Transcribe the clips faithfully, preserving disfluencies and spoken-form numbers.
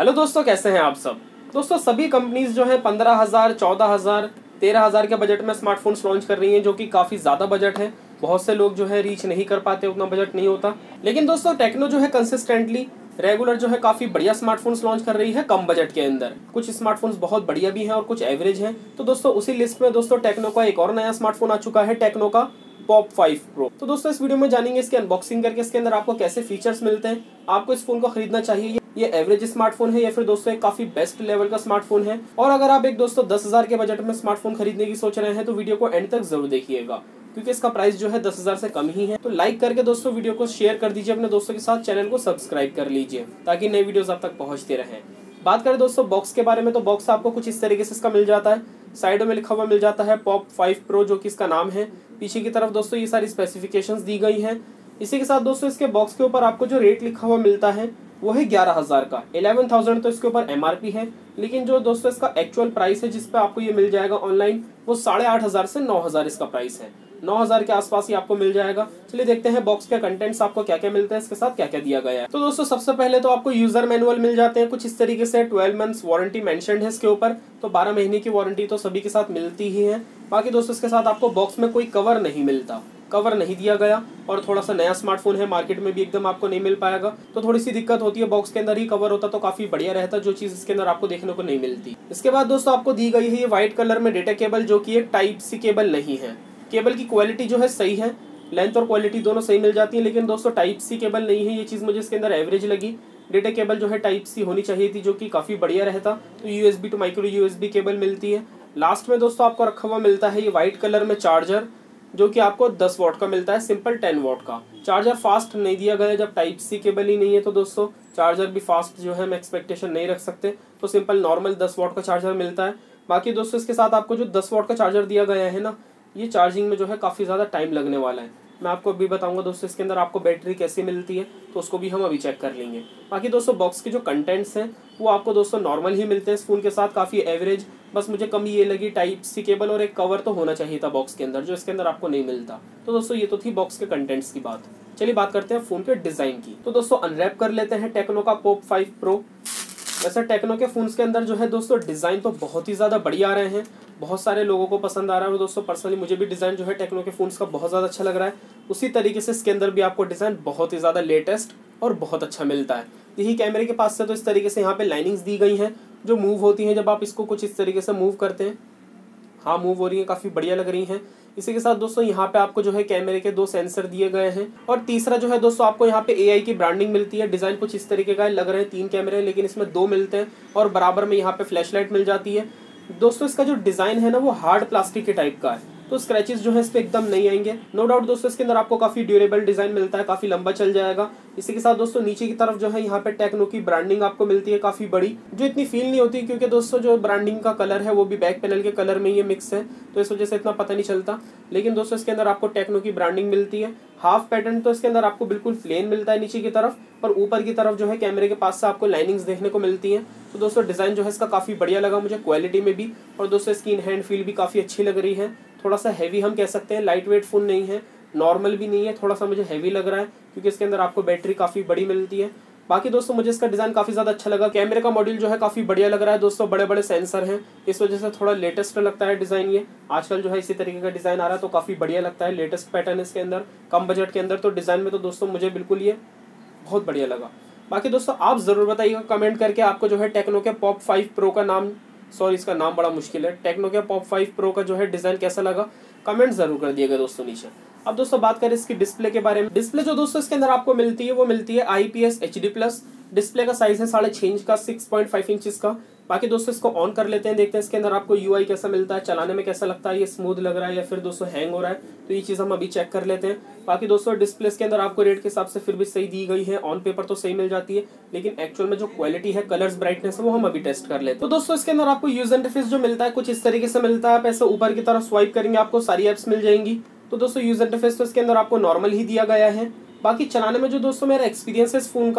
Hello दोस्तों, कैसे हैं आप सब। दोस्तों सभी कंपनीज जो है पंद्रह हज़ार, चौदह हज़ार, तेरह हज़ार के बजट में स्मार्टफोन्स लॉन्च कर रही हैं, जो कि काफ़ी ज़्यादा बजट है। बहुत से लोग जो है रीच नहीं कर पाते, उतना बजट नहीं होता। लेकिन दोस्तों टेक्नो जो है कंसिस्टेंटली रेगुलर जो है काफ़ी बढ़िया स्मार्टफोन्स लॉन्च कर रही है कम बजट के अंदर। कुछ स्मार्टफोन्स बहुत बढ़िया भी हैं और कुछ एवरेज हैं। तो दोस्तों उसी लिस्ट में दोस्तों टेक्नो का एक और नया स्मार्टफोन आ चुका है, टेक्नो का पॉप फाइव प्रो। तो दोस्तों इस वीडियो में जानेंगे इसकी अनबॉक्सिंग करके इसके अंदर आपको कैसे फीचर्स मिलते हैं, आपको इस फोन को खरीदना चाहिए, ये एवरेज स्मार्टफोन है या फिर दोस्तों एक काफी बेस्ट लेवल का स्मार्टफोन है। और अगर आप एक दोस्तों दस हजार के बजट में स्मार्टफोन खरीदने की सोच रहे हैं तो वीडियो को एंड तक जरूर देखिएगा, क्योंकि इसका प्राइस जो है दस हजार से कम ही है। तो लाइक करके दोस्तों वीडियो को शेयर कर दीजिए अपने दोस्तों के साथ, चैनल को सब्सक्राइब कर लीजिए ताकि नई वीडियोस आप तक पहुंचते रहें। बात करें दोस्तों बॉक्स के बारे में, तो बॉक्स आपको कुछ इस तरीके से इसका मिल जाता है। साइडों में लिखा हुआ मिल जाता है पॉप फाइव प्रो, जो कि इसका नाम है। पीछे की तरफ दोस्तों ये सारी स्पेसिफिकेशंस दी गई हैं। इसी के साथ दोस्तों इसके बॉक्स के ऊपर आपको जो रेट लिखा हुआ मिलता है वो है ग्यारह हजार का। इलेवन थाउजेंड तो इसके ऊपर एमआरपी है, लेकिन जो दोस्तों इसका एक्चुअल प्राइस है जिस पे आपको ये मिल जाएगा ऑनलाइन, वो साढ़े आठ हजार से नौ हजार इसका प्राइस है। नौ हजार के आसपास ही आपको मिल जाएगा। चलिए देखते हैं बॉक्स के कंटेंट्स आपको क्या क्या मिलते हैं, इसके साथ क्या क्या दिया गया है। तो दोस्तों सबसे पहले तो आपको यूजर मैनुअल मिल जाते हैं कुछ इस तरीके से। ट्वेल्व मंथ्स वारंटी मेंशन्ड है इसके ऊपर, तो बारह महीने की वारंटी तो सभी के साथ मिलती ही है। बाकी दोस्तों इसके साथ आपको बॉक्स में कोई कवर नहीं मिलता, कवर नहीं दिया गया। और थोड़ा सा नया स्मार्टफोन है, मार्केट में भी एकदम आपको नहीं मिल पाएगा, तो थोड़ी सी दिक्कत होती है। बॉक्स के अंदर ही कवर होता तो काफी बढ़िया रहता, जो चीज इसके अंदर आपको देखने को नहीं मिलती। इसके बाद दोस्तों आपको दी गई है ये व्हाइट कलर में डेटा केबल, जो कि एक टाइप सी केबल नहीं है। केबल की क्वालिटी जो है सही है, लेंथ और क्वालिटी दोनों सही मिल जाती है, लेकिन दोस्तों टाइप सी केबल नहीं है। ये चीज़ मुझे इसके अंदर एवरेज लगी। डेटा केबल जो है टाइप सी होनी चाहिए थी, जो कि काफ़ी बढ़िया रहता। तो USB to micro USB cable मिलती है। लास्ट में दोस्तों आपको रखा हुआ मिलता है ये व्हाइट कलर में चार्जर, जो कि आपको दस वॉट का मिलता है, सिंपल टेन वॉट का। चार्जर फास्ट नहीं दिया गया, जब टाइप सी केबल ही नहीं है तो दोस्तों चार्जर भी फास्ट जो है हम एक्सपेक्टेशन नहीं रख सकते। तो सिंपल नॉर्मल दस वॉट का चार्जर मिलता है। बाकी दोस्तों इसके साथ आपको जो दस वॉट का चार्जर दिया गया है ना, ये चार्जिंग में जो है काफ़ी ज़्यादा टाइम लगने वाला है। मैं आपको अभी बताऊंगा दोस्तों इसके अंदर आपको बैटरी कैसी मिलती है, तो उसको भी हम अभी चेक कर लेंगे। बाकी दोस्तों बॉक्स के जो कंटेंट्स हैं वो आपको दोस्तों नॉर्मल ही मिलते हैं इस फोन के साथ, काफ़ी एवरेज। बस मुझे कमी ये लगी टाइप सी केबल और एक कवर तो होना चाहिए था बॉक्स के अंदर, जो इसके अंदर आपको नहीं मिलता। तो दोस्तों ये तो थी बॉक्स के कंटेंट्स की बात। चलिए बात करते हैं फ़ोन के डिज़ाइन की। तो दोस्तों अनरैप कर लेते हैं टेक्नो का पॉप फाइव प्रो। वैसे टेक्नो के फ़ोन्स के अंदर जो है दोस्तों डिज़ाइन तो बहुत ही ज़्यादा बढ़िया आ रहे हैं, बहुत सारे लोगों को पसंद आ रहा है। और दोस्तों पर्सनली मुझे भी डिज़ाइन जो है टेक्नो के फ़ोन्स का बहुत ज़्यादा अच्छा लग रहा है। उसी तरीके से इसके अंदर भी आपको डिज़ाइन बहुत ही ज़्यादा लेटेस्ट और बहुत अच्छा मिलता है। यही कैमरे के पास से तो इस तरीके से यहाँ पे लाइनिंग्स दी गई हैं जो मूव होती हैं जब आप इसको कुछ इस तरीके से मूव करते हैं। हाँ मूव हो रही हैं, काफ़ी बढ़िया लग रही हैं। इसी के साथ दोस्तों यहाँ पे आपको जो है कैमरे के दो सेंसर दिए गए हैं। और तीसरा जो है दोस्तों आपको यहाँ पे एआई की ब्रांडिंग मिलती है। डिज़ाइन कुछ इस तरीके का लग रहे हैं, तीन कैमरे हैं लेकिन इसमें दो मिलते हैं। और बराबर में यहाँ पे फ्लैश लाइट मिल जाती है। दोस्तों इसका जो डिज़ाइन है ना वो हार्ड प्लास्टिक के टाइप का है, तो स्क्रैचेस जो है इस पर एकदम नहीं आएंगे। नो डाउट दोस्तों इसके अंदर आपको काफ़ी ड्यूरेबल डिज़ाइन मिलता है, काफ़ी लंबा चल जाएगा। इसी के साथ दोस्तों नीचे की तरफ जो है यहाँ पे टेक्नो की ब्रांडिंग आपको मिलती है काफ़ी बड़ी, जो इतनी फील नहीं होती, क्योंकि दोस्तों जो ब्रांडिंग का कलर है वो भी बैक पैनल के कलर में ये मिक्स है, तो इस वजह से इतना पता नहीं चलता। लेकिन दोस्तों इसके अंदर आपको टेक्नो की ब्रांडिंग मिलती है। हाफ पैटर्न तो इसके अंदर आपको बिल्कुल प्लेन मिलता है नीचे की तरफ, पर ऊपर की तरफ जो है कैमरे के पास से आपको लाइनिंग्स देखने को मिलती हैं। तो दोस्तों डिज़ाइन जो है इसका काफ़ी बढ़िया लगा मुझे, क्वालिटी में भी। और दोस्तों इसकी इन हैंड फील भी काफ़ी अच्छी लग रही है। थोड़ा सा हैवी हम कह सकते हैं, लाइट वेट फ़ोन नहीं है, नॉर्मल भी नहीं है, थोड़ा सा मुझे हैवी लग रहा है क्योंकि इसके अंदर आपको बैटरी काफ़ी बड़ी मिलती है। बाकी दोस्तों मुझे इसका डिज़ाइन काफ़ी ज़्यादा अच्छा लगा। कैमरे का मॉड्यूल जो है काफ़ी बढ़िया लग रहा है दोस्तों, बड़े बड़े सेंसर हैं, इस वजह से थोड़ा लेटेस्ट लगता है डिज़ाइन। ये आजकल जो है इसी तरीके का डिज़ाइन आ रहा है तो काफ़ी बढ़िया लगता है, लेटेस्ट पैटर्न इसके अंदर, कम बजट के अंदर। तो डिज़ाइन में तो दोस्तों मुझे बिल्कुल ये बहुत बढ़िया लगा। बाकी दोस्तों आप ज़रूर बताइएगा कमेंट करके आपको जो है टेक्नो के पॉप फाइव प्रो का नाम, सॉरी इसका नाम बड़ा मुश्किल है, टेक्नो के पॉप फाइव प्रो का जो है डिज़ाइन कैसा लगा, कमेंट जरूर कर दिएगा दोस्तों नीचे। अब दोस्तों बात करें इसकी डिस्प्ले के बारे में। डिस्प्ले जो दोस्तों इसके अंदर आपको मिलती है वो मिलती है I P S H D plus. Display का साइज है साढ़े छः इंच का, सिक्स पॉइंट फाइव इंच का। बाकी दोस्तों इसको ऑन कर लेते हैं, देखते हैं इसके अंदर आपको यूआई कैसा मिलता है, चलाने में कैसा लगता है, ये स्मूथ लग रहा है या फिर दोस्तों हैंग हो रहा है, तो ये चीज़ हम अभी चेक कर लेते हैं। बाकी दोस्तों डिस्प्ले के अंदर आपको रेट के हिसाब से फिर भी सही दी गई है, ऑन पेपर तो सही मिल जाती है, लेकिन एक्चुअल में जो क्वालिटी है, कलर्स, ब्राइटनेस है, वो हम अभी टेस्ट कर लेते हैं। तो दोस्तों इसके अंदर आपको यूजर इंटरफेस जो मिलता है कुछ इस तरीके से मिलता है। आप ऐसे ऊपर की तरफ स्वाइप करेंगे आपको सारी एप्स मिल जाएंगी। तो दोस्तों यूजर इंटरफेस तो इसके अंदर आपको नॉर्मल ही दिया गया है। बाकी चलाने में जो दोस्तों मेरा एक्सपीरियंस है इस फोन का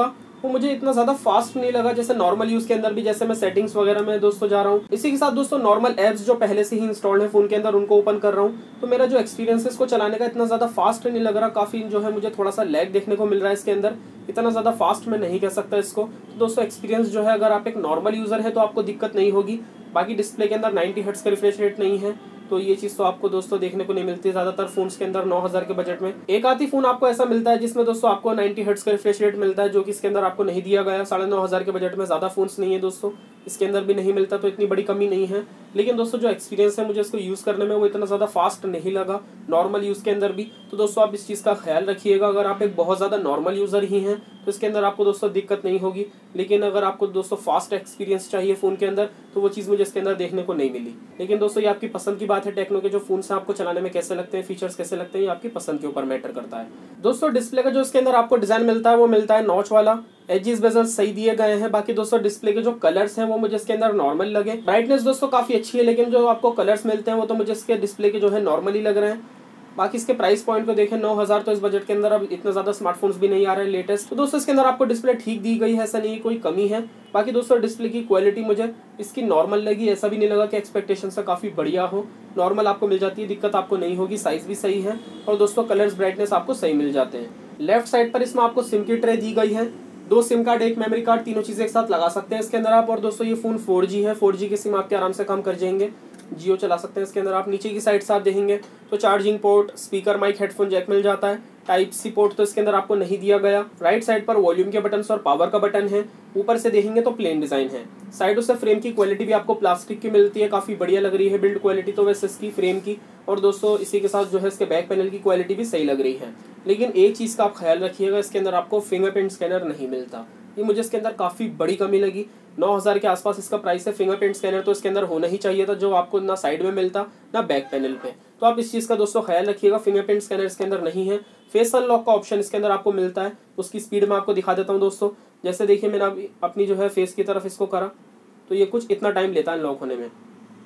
वो मुझे इतना ज़्यादा फास्ट नहीं लगा जैसे नॉर्मल यूज़ के अंदर भी, जैसे मैं सेटिंग्स वगैरह में दोस्तों जा रहा हूँ। इसी के साथ दोस्तों नॉर्मल ऐप्स जो पहले से ही इंस्टॉल्ड है फ़ोन के अंदर उनको ओपन कर रहा हूँ, तो मेरा जो एक्सपीरियंस है इसको चलाने का इतना ज़्यादा फास्ट नहीं लग रहा। काफ़ी जो है मुझे थोड़ा सा लैग देखने को मिल रहा है इसके अंदर, इतना ज़्यादा फास्ट मैं नहीं कह सकता इसको। तो दोस्तों एक्सपीरियंस जो है, अगर आप एक नॉर्मल यूज़र है तो आपको दिक्कत नहीं होगी। बाकी डिस्प्ले के अंदर नाइन्टी हर्ट्ज का रिफ्रेश रेट नहीं है, तो ये चीज़ तो आपको दोस्तों देखने को नहीं मिलती ज़्यादातर फोन्स के अंदर। नौ हज़ार के बजट में एक आधी फ़ोन आपको ऐसा मिलता है जिसमें दोस्तों आपको नाइन्टी हर्ट्ज का रिफ्रेश रेट मिलता है, जो कि इसके अंदर आपको नहीं दिया गया। साढ़े नौ हज़ार के बजट में ज़्यादा फोन्स नहीं है दोस्तों, इसके अंदर भी नहीं मिलता, तो इतनी बड़ी कमी नहीं है। लेकिन दोस्तों जो एक्सपीरियंस है मुझे इसको यूज़ करने में वो इतना ज़्यादा फास्ट नहीं लगा नॉर्मल यूज़ के अंदर भी। तो दोस्तों आप इस चीज़ का ख्याल रखिएगा। अगर आप एक बहुत ज़्यादा नॉर्मल यूज़र ही हैं तो इसके अंदर आपको दोस्तों दिक्कत नहीं होगी, लेकिन अगर आपको दोस्तों फास्ट एक्सपीरियंस चाहिए फ़ोन के अंदर तो वो चीज़ मुझे इसके अंदर देखने को नहीं मिली। लेकिन दोस्तों ये आपकी पसंद की बात है, टेक्नो के जो फोन से आपको चलाने में कैसे लगते हैं, फीचर्स कैसे लगते हैं, ये आपकी पसंद के ऊपर मैटर करता है। दोस्तों डिस्प्ले का जो इसके अंदर आपको डिज़ाइन मिलता है वो मिलता है नॉच वाला, एजेस बेजल सही दिए गए हैं। बाकी दोस्तों डिस्प्ले के जो कलर्स हैं वो मुझे इसके अंदर नॉर्मल लगे। ब्राइटनेस दोस्तों काफ़ी अच्छी है, लेकिन जो आपको कलर्स मिलते हैं वो तो मुझे इसके डिस्प्ले के जो है नॉर्मल ही लग रहे हैं। बाकी इसके प्राइस पॉइंट को देखें, नौ हज़ार तो इस बजट के अंदर अब इतना ज़्यादा स्मार्टफोन्स भी नहीं आ रहे हैं लेटेस्ट। तो दोस्तों इसके अंदर आपको डिस्प्ले ठीक दी गई है, ऐसा नहीं कोई कमी है। बाकी दोस्तों डिस्प्ले की क्वालिटी मुझे इसकी नॉर्मल लगी, ऐसा भी नहीं लगा कि एक्सपेक्टेशन से काफ़ी बढ़िया हो। नॉर्मल आपको मिल जाती है, दिक्कत आपको नहीं होगी, साइज़ भी सही है और दोस्तों कलर्स ब्राइटनेस आपको सही मिल जाते हैं। लेफ्ट साइड पर इसमें आपको सिम की ट्रे दी गई है, दो सिम कार्ड एक मेमोरी कार्ड, तीनों चीज़ें एक साथ लगा सकते हैं इसके अंदर आप। और दोस्तों ये फ़ोन फोर जी है, फोर जी की सिम आपके आराम से काम कर जाएंगे, जियो चला सकते हैं इसके अंदर आप। नीचे की साइड से आप देखेंगे तो charging port, speaker, mic, headphone jack मिल जाता है। टाइप सी पोर्ट तो इसके अंदर आपको नहीं दिया गया। राइट साइड पर वॉल्यूम के बटन और पावर का बटन है। ऊपर से देखेंगे तो प्लेन डिज़ाइन है। साइडों से फ्रेम की क्वालिटी भी आपको प्लास्टिक की मिलती है, काफ़ी बढ़िया लग रही है बिल्ड क्वालिटी तो वैसे इसकी फ्रेम की। और दोस्तों इसी के साथ जो है इसके बैक पैनल की क्वालिटी भी सही लग रही है। लेकिन एक चीज़ का आप ख्याल रखिएगा, इसके अंदर आपको फिंगरप्रिंट स्कैनर नहीं मिलता, ये मुझे इसके अंदर काफ़ी बड़ी कमी लगी। नौ हज़ार के आसपास इसका प्राइस है, फिंगरप्रिंट स्कैनर तो इसके अंदर होना ही चाहिए था, जो आपको ना साइड में मिलता ना बैक पैनल पे। तो आप इस चीज़ का दोस्तों ख्याल रखिएगा, फिंगरप्रिंट स्कैनर इसके अंदर नहीं है। फेस अनलॉक का ऑप्शन इसके अंदर आपको मिलता है, उसकी स्पीड मैं आपको दिखा देता हूँ दोस्तों। जैसे देखिए मैंने अपनी जो है फेस की तरफ इसको करा तो ये कुछ इतना टाइम लेता है अनलॉक होने में,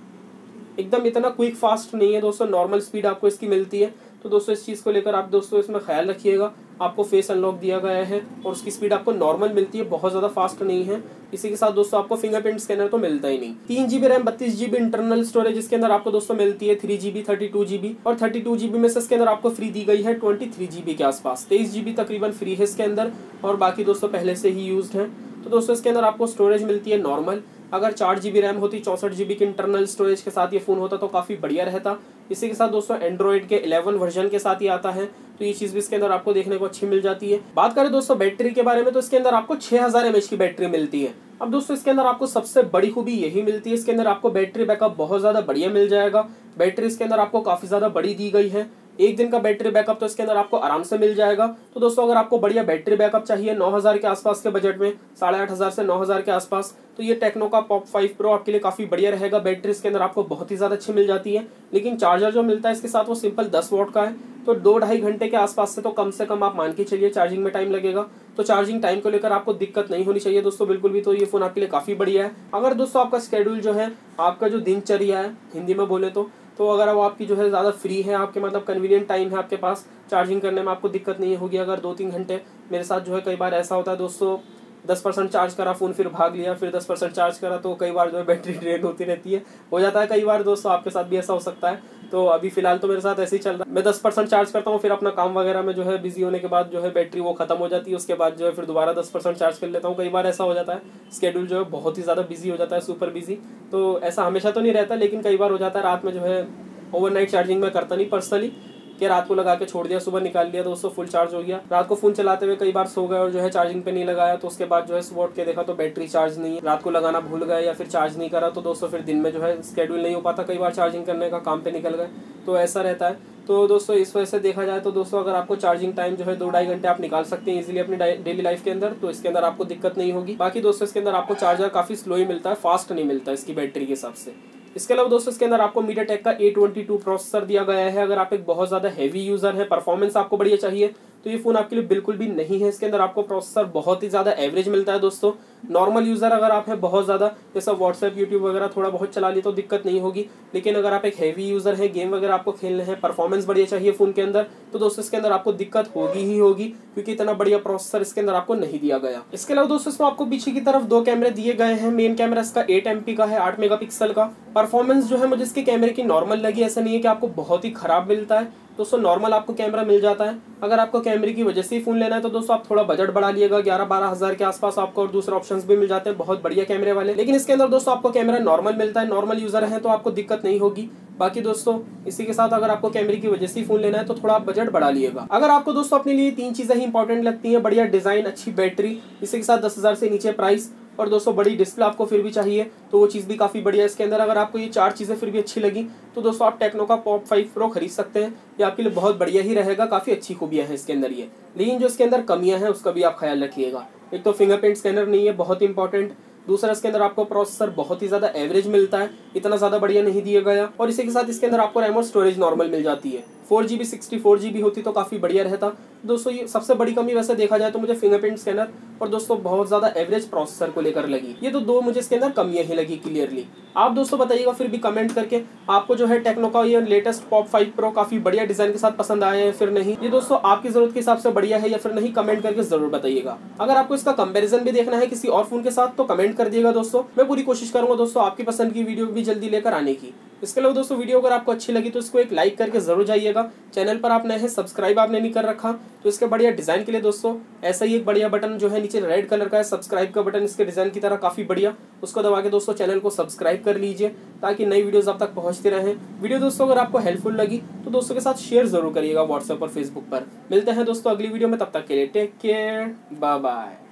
एकदम इतना क्विक फास्ट नहीं है दोस्तों, नॉर्मल स्पीड आपको इसकी मिलती है। तो दोस्तों इस चीज़ को लेकर आप दोस्तों इसमें ख्याल रखिएगा, आपको फेस अनलॉक दिया गया है और उसकी स्पीड आपको नॉर्मल मिलती है, बहुत ज़्यादा फास्ट नहीं है। इसी के साथ दोस्तों आपको फिंगरप्रिंट स्कैनर तो मिलता ही नहीं। तीन जीबी रैम, बत्तीस जीबी इंटरनल स्टोरेज इसके अंदर आपको दोस्तों मिलती है, three GB, thirty two GB और थर्टी टू जीबी में से इसके अंदर आपको फ्री दी गई है ट्वेंटी थ्री जीबी के आसपास। तेईस जीबी तकरीबन फ्री है इसके अंदर और बाकी दोस्तों पहले से ही यूज्ड है। तो दोस्तों इसके अंदर आपको स्टोरेज मिलती है नॉर्मल। अगर चार जीबी रैम होती, चौंसठ जीबी की इंटरनल स्टोरेज के साथ ये फ़ोन होता तो काफ़ी बढ़िया रहता। इसी के साथ दोस्तों एंड्रॉइड के इलेवन वर्जन के साथ ही आता है, तो ये चीज़ भी इसके अंदर आपको देखने को अच्छी मिल जाती है। बात करें दोस्तों बैटरी के बारे में तो इसके अंदर आपको छः हज़ार एम एच की बैटरी मिलती है। अब दोस्तों इसके अंदर आपको सबसे बड़ी खूबी यही मिलती है, इसके अंदर आपको बैटरी बैकअप बहुत ज़्यादा बढ़िया मिल जाएगा। बैटरी इसके अंदर आपको काफ़ी ज़्यादा बड़ी दी गई है, एक दिन का बैटरी बैकअप तो इसके अंदर आपको आराम से मिल जाएगा। तो दोस्तों अगर आपको बढ़िया बैटरी बैकअप चाहिए नौ हज़ार के आसपास के बजट में, साढ़े आठ हज़ार से नौ हज़ार के आसपास, तो ये टेक्नो का पॉप फाइव प्रो आपके लिए काफ़ी बढ़िया रहेगा। बैटरी इसके अंदर आपको बहुत ही ज़्यादा अच्छी मिल जाती है, लेकिन चार्जर जो मिलता है इसके साथ वो सिंपल दस वॉट का है, तो दो ढाई घंटे के आसपास से तो कम से कम आप मान के चलिए चार्जिंग में टाइम लगेगा। तो चार्जिंग टाइम को लेकर आपको दिक्कत नहीं होनी चाहिए दोस्तों बिल्कुल भी, तो ये फ़ोन आपके लिए काफ़ी बढ़िया है। अगर दोस्तों आपका स्केड्यूल जो है, आपका जो दिनचर्या है हिंदी में बोले तो तो अगर वो आपकी जो है ज़्यादा फ्री है, आपके मतलब कन्वीनियंट टाइम है आपके पास, चार्जिंग करने में आपको दिक्कत नहीं होगी। अगर दो तीन घंटे, मेरे साथ जो है कई बार ऐसा होता है दोस्तों, दस परसेंट चार्ज करा फ़ोन, फिर भाग लिया, फिर दस परसेंट चार्ज करा, तो कई बार जो है बैटरी ड्रेन होती रहती है, हो जाता है कई बार दोस्तों, आपके साथ भी ऐसा हो सकता है। तो अभी फिलहाल तो मेरे साथ ऐसे ही चल रहा है, मैं दस परसेंट चार्ज करता हूँ, फिर अपना काम वगैरह में जो है बिजी होने के बाद जो है बैटरी वो खत्म हो जाती है, उसके बाद जो है फिर दोबारा दस परसेंट चार्ज कर लेता हूँ। कई बार ऐसा हो जाता है, स्केड्यूल जो है बहुत ही ज़्यादा बिजी हो जाता है, सुपर बिजी। तो ऐसा हमेशा तो नहीं रहता, लेकिन कई बार हो जाता है। रात में जो है ओवरनाइट चार्जिंग में करता नहीं पर्सनली, कि रात को लगा के छोड़ दिया, सुबह निकाल लिया, दोस्तों फुल चार्ज हो गया। रात को फ़ोन चलाते हुए कई बार सो गए और जो है चार्जिंग पे नहीं लगाया, तो उसके बाद जो है सुबह उठ के देखा तो बैटरी चार्ज नहीं है, रात को लगाना भूल गए या फिर चार्ज नहीं करा, तो दोस्तों फिर दिन में जो है स्केड्यूल नहीं हो पाता, कई बार चार्जिंग करने का, काम पे निकल गए, तो ऐसा रहता है। तो दोस्तों इस वजह से देखा जाए तो दोस्तों अगर आपको चार्जिंग टाइम जो है दो ढाई घंटे आप निकाल सकते हैं इजीली अपनी डेली लाइफ के अंदर, तो इसके अंदर आपको दिक्कत नहीं होगी। बाकी दोस्तों इसके अंदर आपको चार्जर काफ़ी स्लो ही मिलता है, फास्ट नहीं मिलता इसकी बैटरी के हिसाब से। इसके अलावा दोस्तों इसके अंदर आपको मीडियाटेक का ए ट्वेंटी टू प्रोसेसर दिया गया है। अगर आप एक बहुत ज़्यादा हैवी यूज़र है, परफॉर्मेंस आपको बढ़िया चाहिए, तो तो ये फ़ोन आपके लिए बिल्कुल भी नहीं है। इसके अंदर आपको प्रोसेसर बहुत ही ज़्यादा एवरेज मिलता है दोस्तों। नॉर्मल यूज़र अगर आप हैं बहुत ज़्यादा, जैसा व्हाट्सएप यूट्यूब वगैरह थोड़ा बहुत चला लिए तो दिक्कत नहीं होगी, लेकिन अगर आप एक हैवी यूज़र हैं, गेम वगैरह आपको खेलने हैं, परफॉर्मेंस बढ़िया चाहिए फ़ोन के अंदर, तो दोस्तों इसके अंदर आपको दिक्कत होगी ही होगी, क्योंकि इतना बढ़िया प्रोसेसर इसके अंदर आपको नहीं दिया गया। इसके अलावा दोस्तों इसमें आपको पीछे की तरफ दो कैमरे दिए गए हैं। मेन कैमरा इसका एट एम पी का है, आठ मेगापिक्सल का। परफॉर्मेंस जो है मुझे इसके कैमरे की नॉर्मल लगी, ऐसा नहीं है कि आपको बहुत ही खराब मिलता है दोस्तों, नॉर्मल आपको कैमरा मिल जाता है। अगर आपको कैमरे की वजह से ही फ़ोन लेना है तो दोस्तों आप थोड़ा बजट बढ़ा लिएगा, ग्यारह बारह हज़ार के आसपास आपको और दूसरे ऑप्शंस भी मिल जाते हैं बहुत बढ़िया कैमरे वाले। लेकिन इसके अंदर दोस्तों आपको कैमरा नॉर्मल मिलता है, नॉर्मल यूज़र है तो आपको दिक्कत नहीं होगी। बाकी दोस्तों इसी के साथ अगर आपको कैमरे की वजह से ही फ़ोन लेना है तो थोड़ा आप बजट बढ़ा लिएगा। अगर आपको दोस्तों अपने लिए तीन चीज़ें ही इंपॉर्टेंट लगती हैं, बढ़िया डिज़ाइन, अच्छी बैटरी, इसी के साथ दस हज़ार से नीचे प्राइस, और दोस्तों बड़ी डिस्प्ले आपको फिर भी चाहिए तो वो चीज़ भी काफ़ी बढ़िया है इसके अंदर। अगर आपको ये चार चीज़ें फिर भी अच्छी लगी तो दोस्तों आप टेक्नो का पॉप फाइव प्रो खरीद सकते हैं, ये आपके लिए बहुत बढ़िया ही रहेगा। काफ़ी अच्छी खूबियाँ हैं इसके अंदर ये, लेकिन जो इसके अंदर कमियाँ हैं उसका भी आप ख्याल रखिएगा। एक तो फिंगरप्रिंट स्कैनर नहीं है, बहुत इंपॉर्टेंट। दूसरा इसके अंदर आपको प्रोसेसर बहुत ही ज़्यादा एवरेज मिलता है, इतना ज़्यादा बढ़िया नहीं दिया गया। और इसी के साथ इसके अंदर आपको रैम और स्टोरेज नॉर्मल मिल जाती है, four G B sixty four G B होती तो काफ़ी बढ़िया रहता दोस्तों। ये सबसे बड़ी कमी वैसे देखा जाए तो मुझे फिंगरप्रिंट स्कैनर और दोस्तों बहुत ज़्यादा एवरेज प्रोसेसर को लेकर लगी। ये तो दो मुझे इसके अंदर कमियाँ ही लगी क्लियरली। आप दोस्तों बताइएगा फिर भी कमेंट करके, आपको जो है टेक्नो का ये लेटेस्ट पॉप फाइव प्रो काफ़ी बढ़िया डिज़ाइन के साथ पसंद आया है फिर नहीं, ये दोस्तों आपकी ज़रूरत के हिसाब से बढ़िया है या फिर नहीं, कमेंट करके ज़रूर बताइएगा। अगर आपको इसका कंपैरिजन भी देखना है किसी और फ़ोन के साथ तो कमेंट कर दिएगा दोस्तों, मैं पूरी कोशिश करूँगा दोस्तों आपकी पसंद की वीडियो भी जल्दी लेकर आने की। इसके अलावा दोस्तों वीडियो अगर आपको अच्छी लगी तो इसको एक लाइक करके जरूर जाइएगा। चैनल पर आप नए हैं, सब्सक्राइब आपने नहीं कर रखा तो इसके बढ़िया डिज़ाइन के लिए दोस्तों ऐसा ही एक बढ़िया बटन जो है नीचे रेड कलर का है, सब्सक्राइब का बटन इसके डिज़ाइन की तरह काफ़ी बढ़िया, उसको दबा के दोस्तों चैनल को सब्सक्राइब कर लीजिए ताकि नई वीडियोज़ आप तक पहुँचती रहें। वीडियो दोस्तों अगर आपको हेल्पफुल लगी तो दोस्तों के साथ शेयर जरूर करिएगा व्हाट्सएप और फेसबुक पर। मिलते हैं दोस्तों अगली वीडियो में, तब तक के लिए टेक केयर, बाय बाय।